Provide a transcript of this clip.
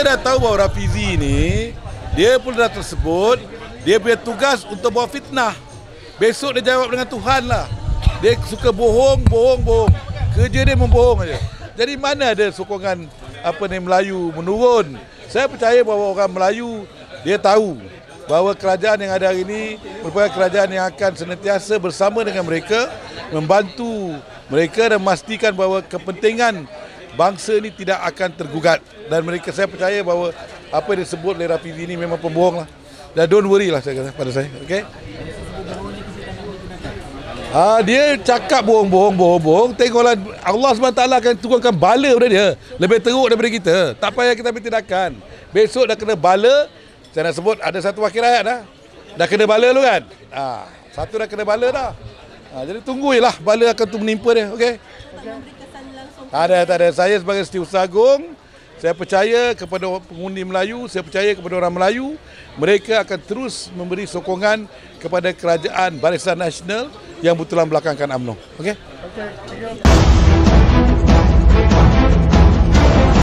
dah tahu bahawa Rafizi ni, dia pun dah tersebut, dia punya tugas untuk bawa fitnah. Besok dia jawab dengan Tuhan lah. Dia suka bohong. Kerja dia membohong aja. Jadi mana ada sokongan Melayu menurun. Saya percaya bahawa orang Melayu, dia tahu bahawa kerajaan yang ada hari ini merupakan kerajaan yang akan senantiasa bersama dengan mereka, membantu mereka dan memastikan bahawa kepentingan bangsa ini tidak akan tergugat. Dan mereka, saya percaya bahawa apa yang disebut oleh Rafizi ini memang pembohong lah. Dan don't worry lah saya kata pada saya. Okay? Dia cakap bohong. Tengoklah, Allah SWT akan turunkan bala pada dia. Lebih teruk daripada kita. Tak payah kita ambil tindakan. Besok dah kena bala. Saya nak sebut ada satu wakil rakyat dah. Dah kena bala lu kan? Satu dah kena bala dah. Jadi tunggu je lah bala akan menimpa dia. Okay? Tak ada. Saya sebagai Setiausaha Agung, saya percaya kepada pengundi Melayu, saya percaya kepada orang Melayu, mereka akan terus memberi sokongan kepada kerajaan Barisan Nasional yang betulan belakangkan UMNO. Okey?